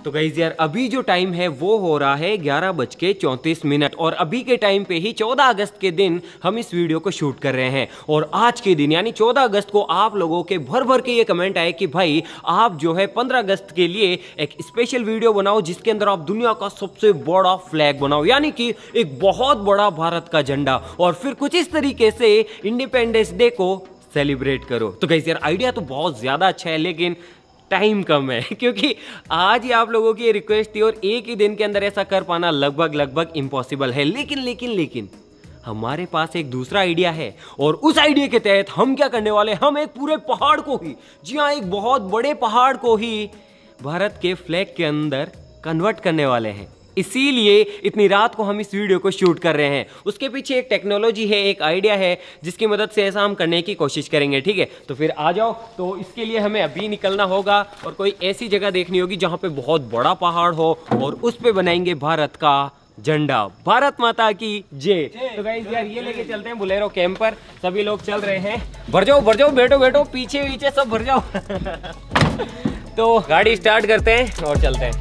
तो गाइस यार अभी जो टाइम है वो हो रहा है 11:34 और अभी के टाइम पे ही 14 अगस्त के दिन हम इस वीडियो को शूट कर रहे हैं। और आज के दिन यानी 14 अगस्त को आप लोगों के भर भर के ये कमेंट आए कि भाई आप जो है 15 अगस्त के लिए एक स्पेशल वीडियो बनाओ जिसके अंदर आप दुनिया का सबसे बड़ा फ्लैग बनाओ, यानी कि एक बहुत बड़ा भारत का झंडा, और फिर कुछ इस तरीके से इंडिपेंडेंस डे को सेलिब्रेट करो। तो गाइस यार आइडिया तो बहुत ज्यादा अच्छा है लेकिन टाइम कम है क्योंकि आज ही आप लोगों की ये रिक्वेस्ट थी और एक ही दिन के अंदर ऐसा कर पाना लगभग इम्पॉसिबल है। लेकिन हमारे पास एक दूसरा आइडिया है और उस आइडिया के तहत हम क्या करने वाले हैं, हम एक पूरे पहाड़ को ही, जी हाँ एक बहुत बड़े पहाड़ को ही भारत के फ्लैग के अंदर कन्वर्ट करने वाले हैं। इसीलिए इतनी रात को हम इस वीडियो को शूट कर रहे हैं। उसके पीछे एक टेक्नोलॉजी है, एक आइडिया है जिसकी मदद से ऐसा हम करने की कोशिश करेंगे। ठीक है, तो फिर आ जाओ। तो इसके लिए हमें अभी निकलना होगा और कोई ऐसी जगह देखनी होगी जहां पे बहुत बड़ा पहाड़ हो और उस पे बनाएंगे भारत का झंडा। भारत माता की जय। तो गाइस यार ये लेके चलते हैं बोलेरो कैंपर, सभी लोग चल रहे हैं। भर जाओ बैठो पीछे सब भर जाओ तो गाड़ी स्टार्ट करते हैं और चलते हैं।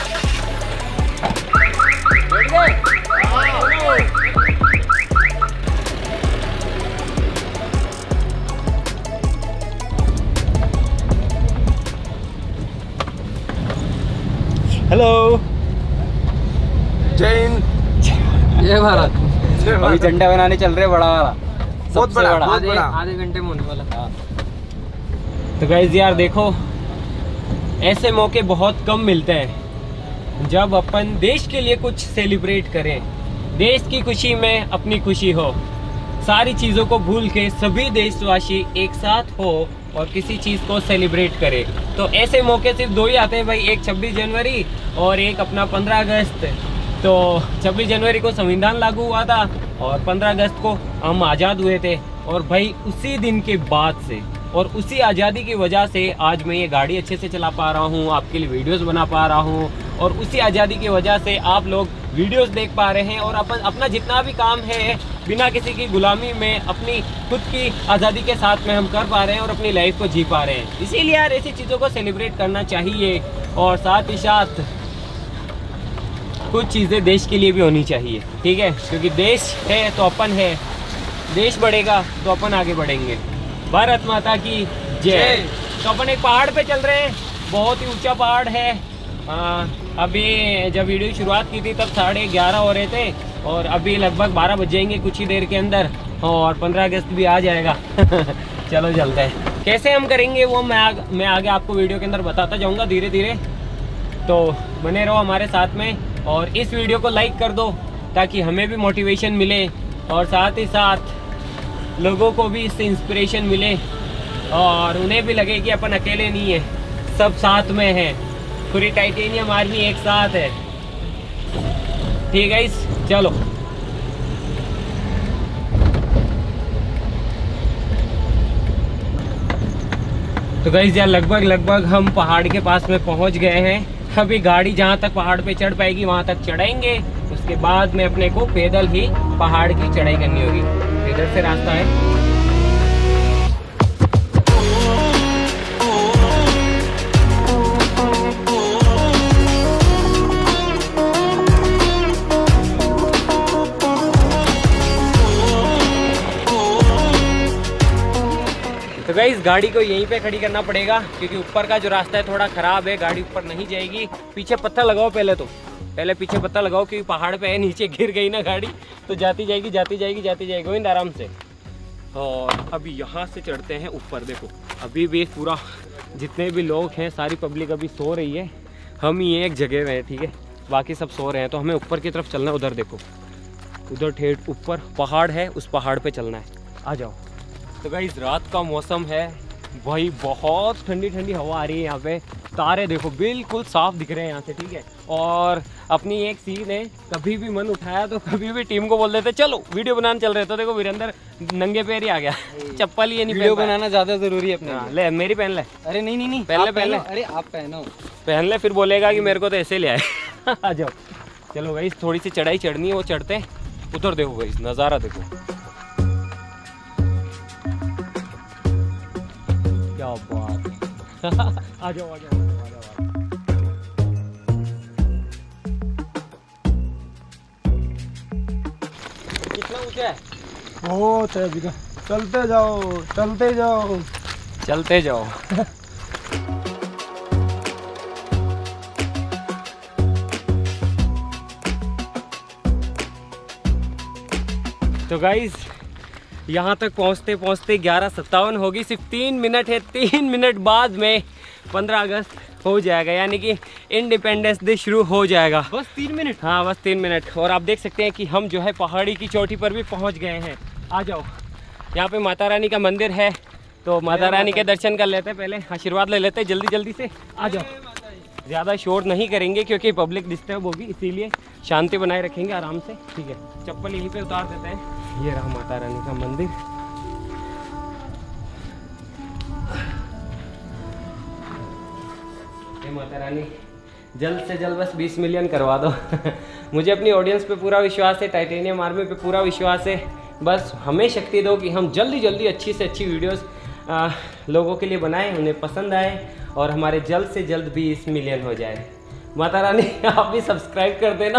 हेलो, जय हिंद, जय भारत। अभी झंडा बनाने चल रहे बड़ा वाला, बहुत बड़ा, आधे घंटे में होने वाला। तो गाइस यार देखो ऐसे मौके बहुत कम मिलते हैं जब अपन देश के लिए कुछ सेलिब्रेट करें, देश की खुशी में अपनी खुशी हो, सारी चीज़ों को भूल के सभी देशवासी एक साथ हो और किसी चीज़ को सेलिब्रेट करें। तो ऐसे मौके सिर्फ दो ही आते हैं भाई, एक 26 जनवरी और एक अपना 15 अगस्त। तो 26 जनवरी को संविधान लागू हुआ था और 15 अगस्त को हम आज़ाद हुए थे। और भाई उसी दिन के बाद से और उसी आज़ादी की वजह से आज मैं ये गाड़ी अच्छे से चला पा रहा हूँ, आपके लिए वीडियोस बना पा रहा हूँ, और उसी आज़ादी की वजह से आप लोग वीडियोस देख पा रहे हैं और अपन अपना जितना भी काम है बिना किसी की गुलामी में अपनी खुद की आज़ादी के साथ में हम कर पा रहे हैं और अपनी लाइफ को जी पा रहे हैं। इसीलिए यार ऐसी चीज़ों को सेलिब्रेट करना चाहिए और साथ ही साथ कुछ चीज़ें देश के लिए भी होनी चाहिए। ठीक है, क्योंकि देश है तो अपन है, देश बढ़ेगा तो अपन आगे बढ़ेंगे। भारत माता की जय। तो अपन एक पहाड़ पे चल रहे हैं, बहुत ही ऊंचा पहाड़ है। अभी जब वीडियो की शुरुआत की थी तब 11:30 हो रहे थे और अभी लगभग 12 बज जाएंगे कुछ ही देर के अंदर और 15 अगस्त भी आ जाएगा चलो चलते हैं। कैसे हम करेंगे वो मैं आगे आपको वीडियो के अंदर बताता जाऊँगा धीरे धीरे, तो बने रहो हमारे साथ में और इस वीडियो को लाइक कर दो ताकि हमें भी मोटिवेशन मिले और साथ ही साथ लोगों को भी इससे इंस्पिरेशन मिले और उन्हें भी लगे कि अपन अकेले नहीं है, सब साथ में है, पूरी टाइटेनियम आर्मी एक साथ है। ठीक है गाइस, चलो। तो गाइस यार लगभग हम पहाड़ के पास में पहुंच गए हैं। अभी गाड़ी जहां तक पहाड़ पे चढ़ पाएगी वहां तक चढ़ेंगे, उसके बाद में अपने को पैदल ही पहाड़ की चढ़ाई करनी होगी। इधर से रास्ता है। तो गाइस गाड़ी को यहीं पे खड़ी करना पड़ेगा क्योंकि ऊपर का जो रास्ता है थोड़ा खराब है, गाड़ी ऊपर नहीं जाएगी। पीछे पत्थर लगाओ पहले पीछे पत्थर लगाओ क्योंकि पहाड़ पे है, नीचे गिर गई ना गाड़ी तो जाती जाएगी गोविंद आराम से। और अभी यहाँ से चढ़ते हैं ऊपर। देखो अभी भी पूरा जितने भी लोग हैं सारी पब्लिक अभी सो रही है, हम ही एक जगह में है। ठीक है, बाकी सब सो रहे हैं तो हमें ऊपर की तरफ चलना है। उधर देखो, उधर ठेठ ऊपर पहाड़ है, उस पहाड़ पे चलना है। आ जाओ। तो गाइस रात का मौसम है भाई, बहुत ठंडी हवा आ रही है यहाँ पे। तारे देखो बिल्कुल साफ दिख रहे हैं यहाँ से। ठीक है, और अपनी एक सीन है, कभी भी मन उठाया तो कभी भी टीम को बोल देते चलो वीडियो बनाने चल रहे। तो देखो वीरेंद्र नंगे पैर ही आ गया, चप्पल ही नहीं। वीडियो बनाना ज्यादा जरूरी है अपने। ले मेरी पहन ले। अरे नहीं पहले अरे आप पहन ले, फिर बोलेगा कि मेरे को तो ऐसे ले आए आ जाओ। चलो गाइस थोड़ी सी चढ़ाई चढ़नी है, वो चढ़ते हैं। उधर देखो गाइस नज़ारा देखो, क्या बात आ जाओ। कुछ है? बहुत है जगह, चलते जाओ चलते जाओ चलते जाओ। तो गाइज यहाँ तक पहुँचते पहुँचते 11:57 होगी, सिर्फ 3 मिनट है। 3 मिनट बाद में 15 अगस्त हो जाएगा, यानी कि इंडिपेंडेंस डे शुरू हो जाएगा। बस 3 मिनट? हाँ बस 3 मिनट। और आप देख सकते हैं कि हम जो है पहाड़ी की चोटी पर भी पहुँच गए हैं। आ जाओ, यहाँ पे माता रानी का मंदिर है, तो माता रानी के दर्शन कर लेते हैं, पहले आशीर्वाद ले लेते हैं जल्दी जल्दी से। आ जाओ, ज़्यादा शोर नहीं करेंगे क्योंकि पब्लिक डिस्टर्ब होगी, इसीलिए शांति बनाए रखेंगे आराम से। ठीक है, चप्पल यहीं पे उतार देते हैं। ये रहा माता रानी का मंदिर। हे माता रानी, जल्द से जल्द बस 20 मिलियन करवा दो। मुझे अपनी ऑडियंस पे पूरा विश्वास है, टाइटेनियम आर्मी पे पूरा विश्वास है। बस हमें शक्ति दो कि हम जल्दी जल्दी अच्छी से अच्छी वीडियोस लोगों के लिए बनाएं, उन्हें पसंद आए और हमारे जल्द से जल्द 20 मिलियन हो जाए। माता रानी आप भी सब्सक्राइब कर देना।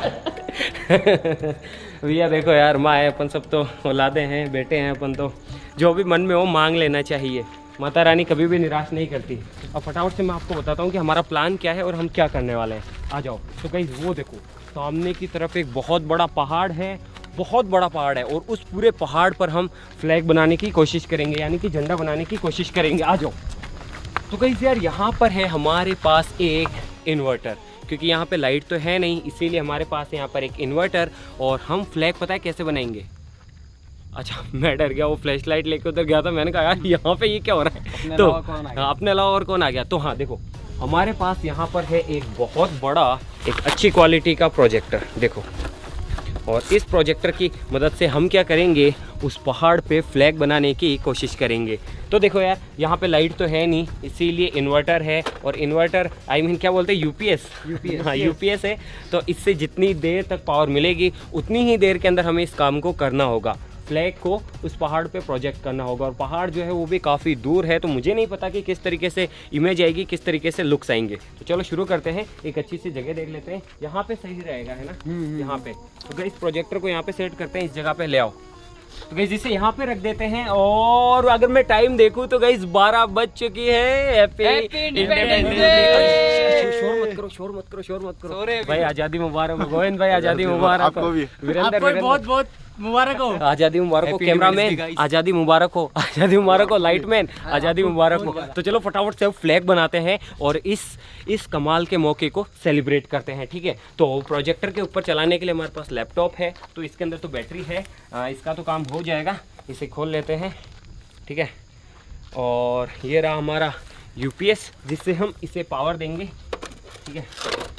भैया देखो यार, माँ है, अपन सब तो औलादे हैं, बेटे हैं अपन, तो जो भी मन में हो मांग लेना चाहिए। माता रानी कभी भी निराश नहीं करती। अब फटाफट से मैं आपको बताता हूँ कि हमारा प्लान क्या है और हम क्या करने वाले हैं। आ जाओ। तो गाइस वो देखो, सामने की तरफ एक बहुत बड़ा पहाड़ है, बहुत बड़ा पहाड़ है, और उस पूरे पहाड़ पर हम फ्लैग बनाने की कोशिश करेंगे, यानी कि झंडा बनाने की कोशिश करेंगे। आ जाओ। तो गाइस यार यहाँ पर है हमारे पास एक इन्वर्टर, क्योंकि यहाँ पे लाइट तो है नहीं, इसीलिए हमारे पास यहाँ पर एक इन्वर्टर। और हम फ्लैग पता है कैसे बनाएंगे? अच्छा मैं डर गया, वो फ्लैश लाइट लेके उधर गया था, मैंने कहा यार यहाँ पे ये क्या हो रहा है। तो अपने अलावा और कौन आ गया? तो हाँ देखो, हमारे पास यहाँ पर है एक बहुत बड़ा, एक अच्छी क्वालिटी का प्रोजेक्टर, देखो। और इस प्रोजेक्टर की मदद से हम क्या करेंगे, उस पहाड़ पे फ्लैग बनाने की कोशिश करेंगे। तो देखो यार, यहाँ पे लाइट तो है नहीं, इसीलिए इन्वर्टर है। और इन्वर्टर क्या बोलते हैं, यूपीएस। हाँ यूपीएस है। तो इससे जितनी देर तक पावर मिलेगी उतनी ही देर के अंदर हमें इस काम को करना होगा, फ्लैग को उस पहाड़ पे प्रोजेक्ट करना होगा। और पहाड़ जो है वो भी काफ़ी दूर है, तो मुझे नहीं पता कि किस तरीके से इमेज आएगी, किस तरीके से लुक्स आएंगे। तो चलो शुरू करते हैं। एक अच्छी सी जगह देख लेते हैं, यहाँ पे सही रहेगा, है ना? यहाँ पे तो गाइस प्रोजेक्टर को यहाँ पे सेट करते हैं, इस जगह पे ले आओ। तो गाइस इसे यहाँ पे रख देते हैं। और अगर मैं टाइम देखूँ तो गाइस 12 बज चुकी है। Happy independence day. शोर मत करो भाई। आजादी मुबारक हो गोविंद भाई, आजादी मुबारक हो। वीरेंद्र बहुत बहुत मुबारक हो, आजादी मुबारक हो। कैमरामैन आजादी मुबारक हो, आजादी मुबारक हो। लाइटमैन आजादी मुबारक हो। तो चलो फटाफट से फ्लैग बनाते हैं और इस कमाल के मौके को सेलिब्रेट करते हैं, ठीक है? तो प्रोजेक्टर के ऊपर चलाने के लिए हमारे पास लैपटॉप है, तो इसके अंदर तो बैटरी है, इसका तो काम हो जाएगा। इसे खोल लेते हैं, ठीक है? और ये रहा हमारा यूपीएस, जिससे हम इसे पावर देंगे, ठीक है?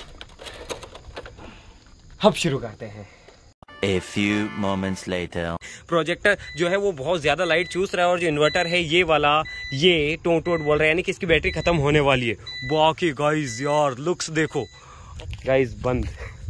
अब शुरू करते हैं। A few moments later. Projector जो है वो बहुत ज़्यादा लाइट चूस रहा है, और जो इन्वर्टर है ये वाला, ये टोट बोल रहा है, यानी कि इसकी बैटरी खत्म होने वाली है। बाकी गाइस यार लुक्स देखो, गाइस बंद।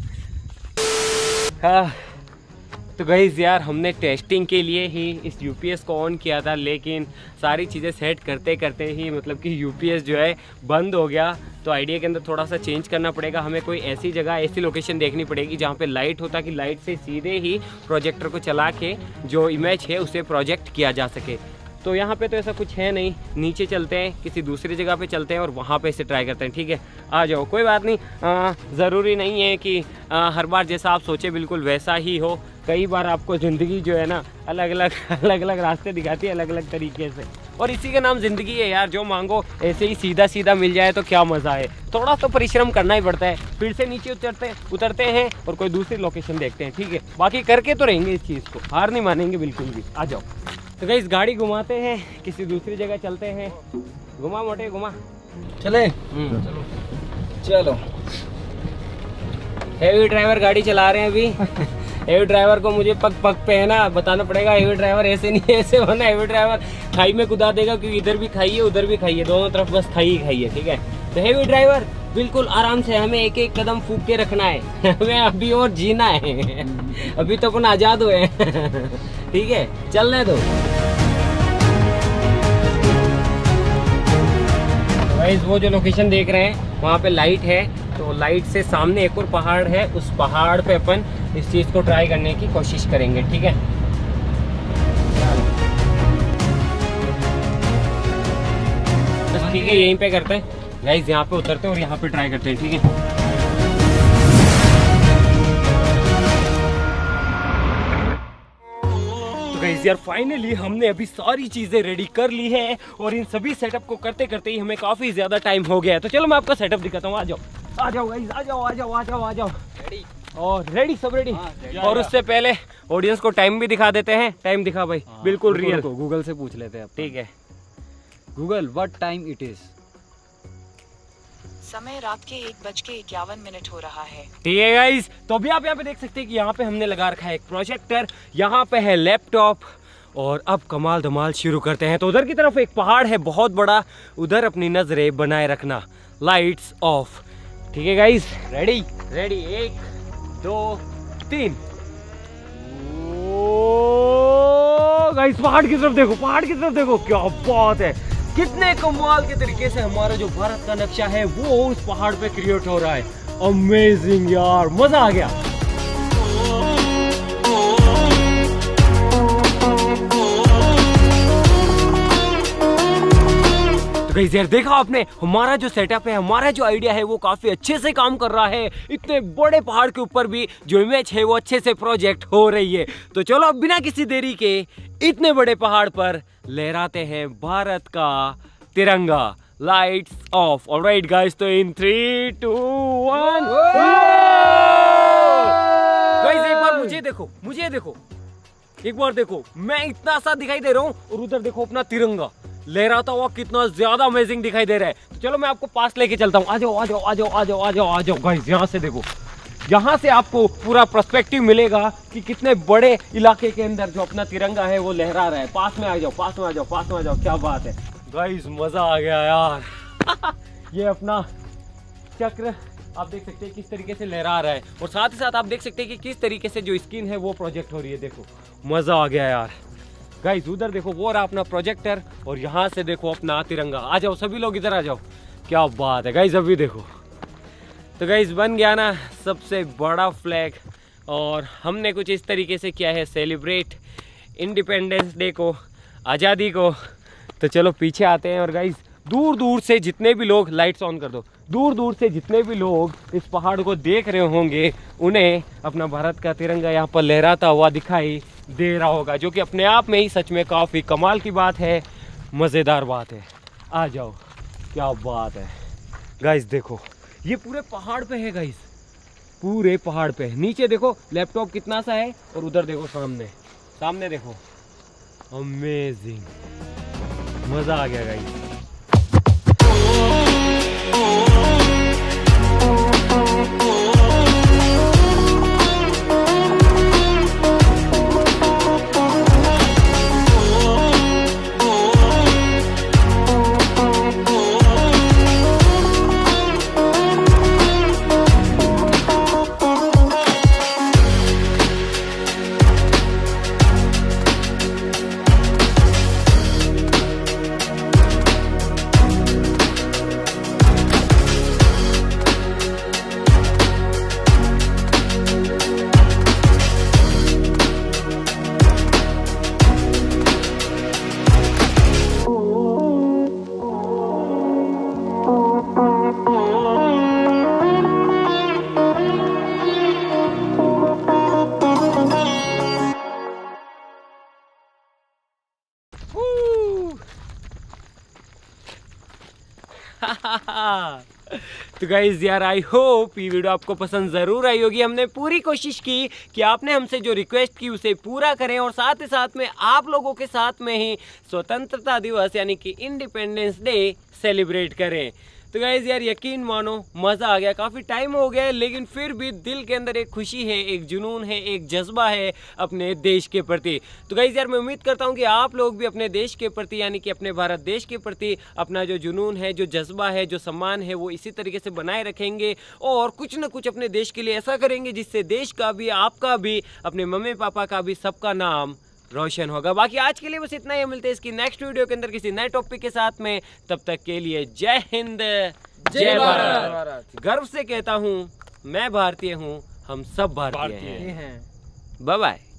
हाँ तो गाइस यार हमने टेस्टिंग के लिए ही इस यूपीएस को ऑन किया था, लेकिन सारी चीज़ें सेट करते करते ही मतलब कि यूपीएस जो है बंद हो गया। तो आइडिया के अंदर थोड़ा सा चेंज करना पड़ेगा, हमें कोई ऐसी जगह, ऐसी लोकेशन देखनी पड़ेगी जहाँ पे लाइट हो, ताकि लाइट से सीधे ही प्रोजेक्टर को चला के जो इमेज है उसे प्रोजेक्ट किया जा सके। तो यहाँ पे तो ऐसा कुछ है नहीं, नीचे चलते हैं, किसी दूसरी जगह पे चलते हैं और वहाँ पे इसे ट्राई करते हैं, ठीक है? आ जाओ, कोई बात नहीं, ज़रूरी नहीं है कि हर बार जैसा आप सोचे बिल्कुल वैसा ही हो। कई बार आपको ज़िंदगी जो है ना अलग अलग रास्ते दिखाती है, अलग अलग तरीके से, और इसी का नाम ज़िंदगी है यार। जो मांगो ऐसे ही सीधा सीधा मिल जाए तो क्या मज़ा है। थोड़ा सा परिश्रम करना ही पड़ता है, फिर से नीचे उतरते हैं और कोई दूसरी लोकेशन देखते हैं, ठीक है? बाकी करके तो रहेंगे इस चीज़ को, हार नहीं मानेंगे बिल्कुल भी। आ जाओ। तो गाइस गाड़ी घुमाते हैं, किसी दूसरी जगह चलते हैं। घुमा मोटे घुमा, चले चलो। हेवी ड्राइवर गाड़ी चला रहे हैं अभी। हेवी ड्राइवर को मुझे पग पे है ना बताना पड़ेगा, हेवी ड्राइवर ऐसे नहीं ऐसे होना। हेवी ड्राइवर खाई में कुदा देगा, क्योंकि इधर भी खाई है उधर भी खाई है, दोनों तरफ बस खाई ही खाई है, ठीक है? तो हेवी ड्राइवर बिल्कुल आराम से, हमें एक एक कदम फूंक के रखना है। हमें अभी और जीना है। अभी तो अपन आजाद हुए हैं। ठीक है, चलने दो। गाइस वो जो लोकेशन देख रहे हैं वहाँ पे लाइट है, तो लाइट से सामने एक और पहाड़ है, उस पहाड़ पे अपन इस चीज़ को ट्राई करने की कोशिश करेंगे, ठीक है? ठीक है, यहीं पे करते हैं गाइस, यहाँ पे उतरते हैं और यहाँ पे ट्राई करते हैं, ठीक है। गाइस यार फाइनली हमने अभी सारी चीजें रेडी कर ली है और इन सभी सेटअप को करते करते ही हमें काफी ज्यादा टाइम हो गया है। तो चलो मैं आपका सेटअप दिखाता हूँ, आ जाओ आ जाओ गाइस, आ जाओ आ जाओ आ जाओ आ जाओ। रेडी और रेडी, सब रेडी। और उससे पहले ऑडियंस को टाइम भी दिखा देते हैं। टाइम दिखा भाई, बिल्कुल रियल। गूगल से पूछ लेते हैं, ठीक है। Google what time it is. समय रात के 1:51 हो रहा है। ठीक है गाइस, तो अभी आप यहाँ पे देख सकते हैं कि यहाँ पे हमने लगा रखा है एक प्रोजेक्टर, यहाँ पे है लैपटॉप और अब कमाल धमाल शुरू करते हैं। तो उधर की तरफ एक पहाड़ है बहुत बड़ा, उधर अपनी नजरें बनाए रखना। लाइट्स ऑफ, ठीक है गाइस, रेडी रेडी, 1 2 3। गाइस पहाड़ की तरफ देखो, पहाड़ की तरफ देखो, क्या बात है। कितने कमाल के तरीके से हमारा जो भारत का नक्शा है वो उस पहाड़ पे क्रिएट हो रहा है। अमेजिंग यार, मजा आ गया। तो गाइस यार देखा आपने, हमारा जो सेटअप है, हमारा जो आइडिया है वो काफी अच्छे से काम कर रहा है। इतने बड़े पहाड़ के ऊपर भी जो इमेज है वो अच्छे से प्रोजेक्ट हो रही है। तो चलो अब बिना किसी देरी के इतने बड़े पहाड़ पर लहराते हैं भारत का तिरंगा। Lights off. ऑलराइट गाइस, तो इन 3 2 1 गाइस एक बार मुझे देखो, मुझे देखो, एक बार देखो, मैं इतना सा दिखाई दे रहा हूँ और उधर देखो अपना तिरंगा लहराता हुआ कितना ज्यादा अमेजिंग दिखाई दे रहा है। तो चलो मैं आपको पास लेके चलता हूँ, आ जाओ आ जाओ आ जाओ आ जाओ आ जाओ आ जाओ गाइस। यहाँ से देखो, यहाँ से आपको पूरा पर्सपेक्टिव मिलेगा कि कितने बड़े इलाके के अंदर जो अपना तिरंगा है वो लहरा रहा है। पास में आ जाओ, पास में आ जाओ, पास में आ जाओ। क्या बात है गाइस, मजा आ गया यार। ये अपना चक्र आप देख सकते हैं किस तरीके से लहरा रहा है और साथ ही साथ आप देख सकते हैं कि किस तरीके से जो स्क्रीन है वो प्रोजेक्ट हो रही है। देखो मजा आ गया यार गाइस। उधर देखो वो रहा अपना प्रोजेक्टर और यहाँ से देखो अपना तिरंगा। आ जाओ सभी लोग इधर आ जाओ। क्या बात है गाइस, अभी देखो। तो गाइस बन गया ना सबसे बड़ा फ्लैग और हमने कुछ इस तरीके से किया है सेलिब्रेट इंडिपेंडेंस डे को, आज़ादी को। तो चलो पीछे आते हैं और गाइस दूर दूर से जितने भी लोग, लाइट्स ऑन कर दो, दूर दूर से जितने भी लोग इस पहाड़ को देख रहे होंगे उन्हें अपना भारत का तिरंगा यहाँ पर लहराता हुआ दिखाई दे रहा होगा, जो कि अपने आप में ही सच में काफ़ी कमाल की बात है, मज़ेदार बात है। आ जाओ, क्या बात है गाइस। देखो ये पूरे पहाड़ पे है गाइस, पूरे पहाड़ पे। नीचे देखो लैपटॉप कितना सा है और उधर देखो सामने, सामने देखो। अमेजिंग, मज़ा आ गया गाइस। तो गाइज यार आई होप ये वीडियो आपको पसंद ज़रूर आई होगी। हमने पूरी कोशिश की कि आपने हमसे जो रिक्वेस्ट की उसे पूरा करें और साथ ही साथ में आप लोगों के साथ में ही स्वतंत्रता दिवस यानी कि इंडिपेंडेंस डे सेलिब्रेट करें। तो गाइज यार यकीन मानो मज़ा आ गया। काफ़ी टाइम हो गया है लेकिन फिर भी दिल के अंदर एक खुशी है, एक जुनून है, एक जज्बा है अपने देश के प्रति। तो गाइज यार मैं उम्मीद करता हूँ कि आप लोग भी अपने देश के प्रति यानी कि अपने भारत देश के प्रति अपना जो जुनून है, जो जज्बा है, जो सम्मान है वो इसी तरीके से बनाए रखेंगे और कुछ ना कुछ अपने देश के लिए ऐसा करेंगे जिससे देश का भी, आपका भी, अपने मम्मी पापा का भी, सबका नाम रोशन होगा। बाकी आज के लिए बस इतना ही। मिलते हैं इसकी नेक्स्ट वीडियो के अंदर किसी नए टॉपिक के साथ में। तब तक के लिए जय हिंद, जय भारत। गर्व से कहता हूँ मैं भारतीय हूँ, हम सब भारतीय हैं। Bye bye.